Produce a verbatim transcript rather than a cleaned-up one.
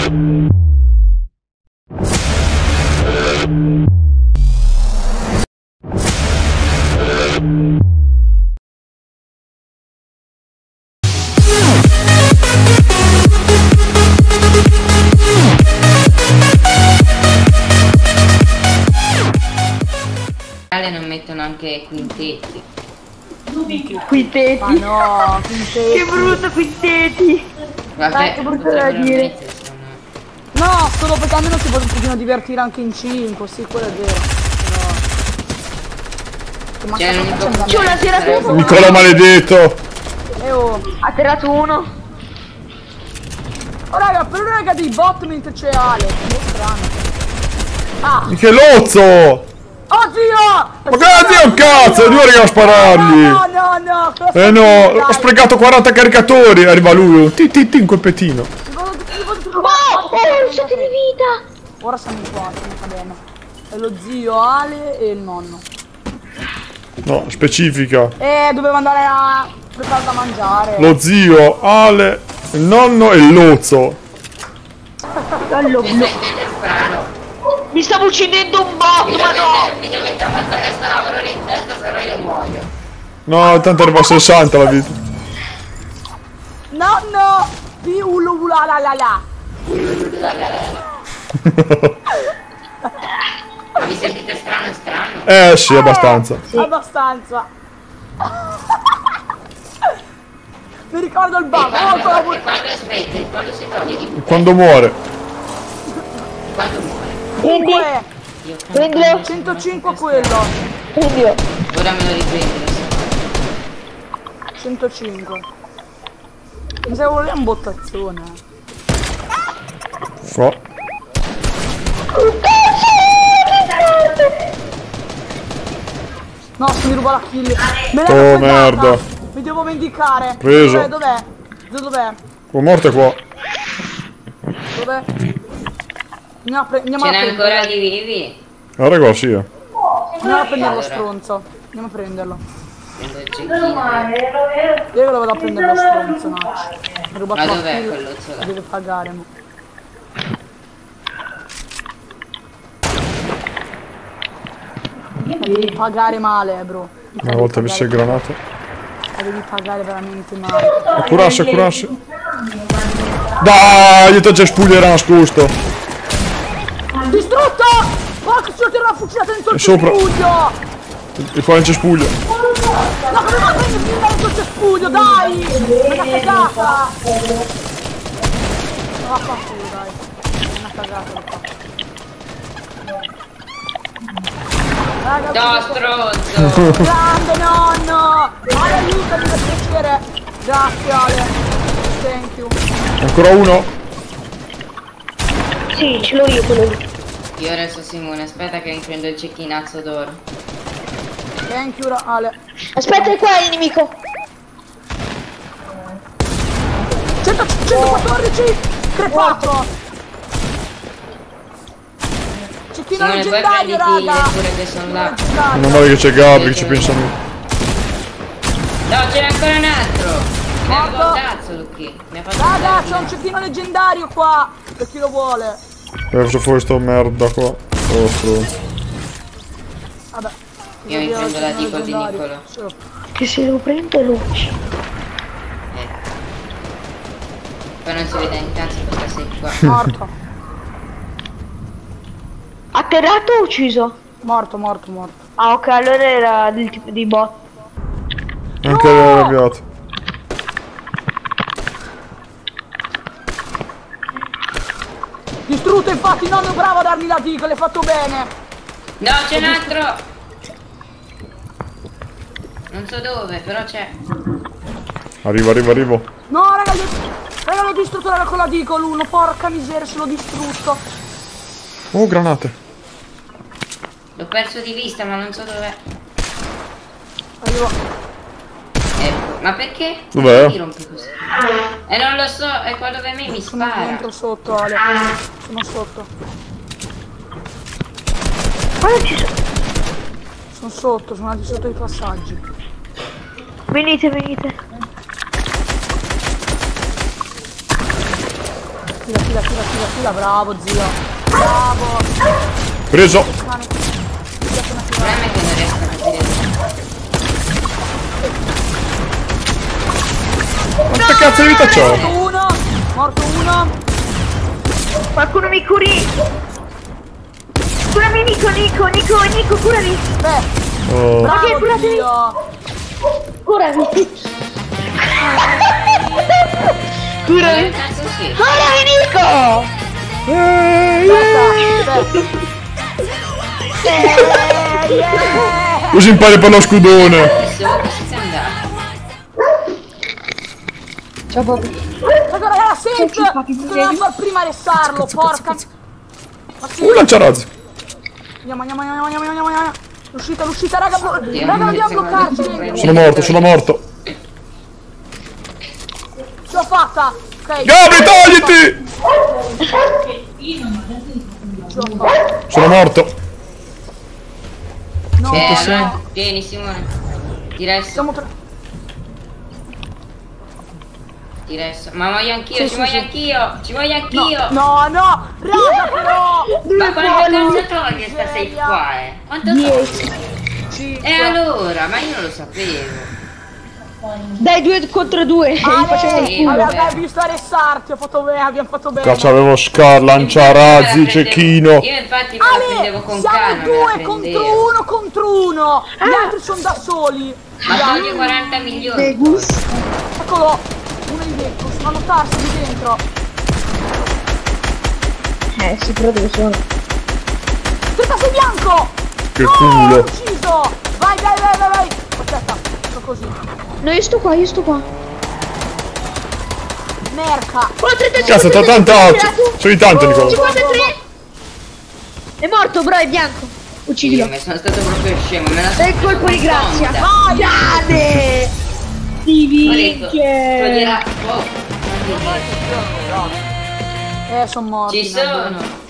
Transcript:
Non mettono anche quintetti. Quintetti? Ma no, quintetti. Che brutto quintetti. Vabbè, che brutto da dire. mettere, sono... No, solo perché almeno si può un pochino divertire anche in cinque, sì, quello è vero. Però... Cioè, non C'è C'è una sera tu. Nicola maledetto! E oh. Ha tirato uno. Oh raga, però raga dei bot mentre c'è Ale. È strano. Ah! Che lozzo! Oddio! Ma che è un cazzo? È due raga a sparargli! No, no, no! Eh no, ho sprecato quaranta caricatori! Arriva lui, ti ti ti in quel pettino. Oh, oh, un sacco di vita. Ora siamo qua, siamo qua bene. È lo zio Ale e il nonno. No, specifica. Eh, doveva andare a preparare da mangiare. Lo zio, Ale, il nonno e il lozzo. Mi stavo uccidendo un bot, ma no! No, tanto arriva a sessanta la vita. Nonno! Di ulu ula la la la. Vi sentite strano strano? Eh sì, abbastanza. Sì. Abbastanza. Mi ricordo il babbo. Oh, Quando, e quando aspetti, quando si toglie di Quando muore. quando muore. Quindi, Io prendilo. centocinque quello. Prendilo. ora me lo riprendo, lo so. centocinque. Mi sa che voleva un bottazzone. So. No, se mi ruba la kill. Me l'ha Oh, appena merda. data. Mi devo vendicare. Preso. Dov'è? Dov'è? Dov'è? Oh, morte qua. Dov'è? Andiamo a, pre andiamo Ce a n'è prenderlo. ancora di vivi? Ah, raga, sì. eh. Andiamo a prendere lo Allora. stronzo. Andiamo a prenderlo. Prendo il cecchino. Io lo vado a prendere lo stronzo, no. Mi ha rubato Ma la dov'è kill. quello là? Deve pagare, mo. La devi pagare male, bro. La Una devi volta mi sei pagare- granato. La devi pagare veramente male. Curasce, curasce. Dai, io ti ho già spugliere nascosto. Distrutto! Porca, si tira la fucilata dentro il E sopra. cespuglio! E poi non c'è spuglio. No, come va a prendere dentro il cespuglio, dai! Una cagata! No, vaffanculo, dai. È una cagata, l'ho fatto. Raga, No, stronzo! grande nonno! Ale, aiutami per piacere! Grazie, Ale! Thank you! Ancora uno. Sì, ce l'ho io quello lì. Io adesso Simone, aspetta che mi prendo il cecchinazzo d'oro. Thank you, Ale! Aspetta, è qua il nemico. cento centoquattordici! crepato! Cecchino Simone, poi leggendario, prenditi raga! le pure che sono là. Leggendario. Non male che c'è Gabri che ci pensa a me. No, c'è ancora un altro! Mi ha Morto. fatto un cazzo, Lucky. Mi ha fatto Raga, un c'è un cecchino leggendario qua! Per chi lo vuole! E faccio fuori sto merda qua. Oh, stronzo. Vabbè. Io mi prendo la tipo di Nicolo. Che se lo prendo lo uccido. Eh. Poi non si vede un cazzo perché sei qua. Morto. Atterrato o ucciso? Morto, morto, morto. Ah, ok, allora era del tipo di bot. Anche no! L'arrabbiato. Distrutto, infatti, nonno bravo a darmi la dica, l'hai fatto bene. No, c'è un altro! Non so dove, però c'è. Arrivo, arrivo, arrivo. No, raga, io... raga, l'ho distrutto raga, con la dico l'uno, porca miseria, se l'ho distrutto. Oh, granate. L'ho perso di vista, ma non so dov'è. Arrivo. Ecco, ma perché? Dov'è? Mi rompi così. E non lo so, è qua dove me mi Sono spara. dentro sotto, Ale. Sono sotto. Guarda, ci sono. Sono sotto, sono andati sotto i passaggi. Venite, venite. Tira, tira, tira, tira, tira, bravo zio. Bravo. Preso. Cane. Tira appena Il tira. problema è che non riescono a tirare. Quante cazzo di vita c'ho? Morto uno. Morto uno. Qualcuno mi curi. Curami Nico, Nico, Nico, Nico, curami. Beh, Oh. bravo Ok, curatevi. zio. Curami. Dove Curami. cazzo si? Curami Nico. Aspetta, aspetta. Eh, yeah. Così impari per lo scudone. Adesso che si sta andando. Ciao Bobby. Raga, raga, Sent! Ciao, Ciupati, Doveva devi- far prima restarlo, porca. Ma sì. Un lanciarazzi. Andiamo, andiamo, andiamo, andiamo, andiamo, andiamo. L'uscita, l'uscita, raga, blo- Oddio, raga, dobbiamo siamo bloccarci. andati dentro. Sono morto, sono morto. Ce l'ho fatta. Ok. Gabri, togliti! Ce l'ho fatta. Sono morto. No, Eh, no. allora, vieni Simone. Ti resto, Siamo per... ti resto. Ma voglio anch'io, Sì, ci sì, voglio sì. anch'io, ci voglio anch'io. No, no, raga, però. Ma quante buoni. cazzo toglie sta safe Miseria. qua, eh? Quanto dieci. toglie? E allora, ma io non lo sapevo. Dai, due contro due. Gli facciamo il Sì, culo. Vabbè, vabbè. hai visto arrestarti, ho fatto bene, abbiamo fatto bene. Cazzo, avevo Scar, lanciarazzi, Io cecchino. infatti me la prendevo Ale, con siamo calma, me la due prendevo. contro uno contro uno. Gli altri sono da soli. Ma Dai. toglie quaranta milioni. De gusto. Eccolo, uno di dentro, sono a notarsi di dentro. Eh, sì, però dove sono? Aspetta, sei bianco! Che no, culo. l'ho ucciso! Vai, vai, vai, vai, vai! Aspetta, sto così. No, io sto qua, io sto qua. Merca! Oh, trentacinque, Cazzo, t'ho tanta occhio. Sono in tanto, Nicola. cinquantatré. È morto, bro, è bianco. Io Uccidilo. mi sono stato proprio scemo, me la sono È il colpo di grazia. Vai! Grande! Si Ho detto, vince! toglierà. Oh, Eh, sono morto. ci sono.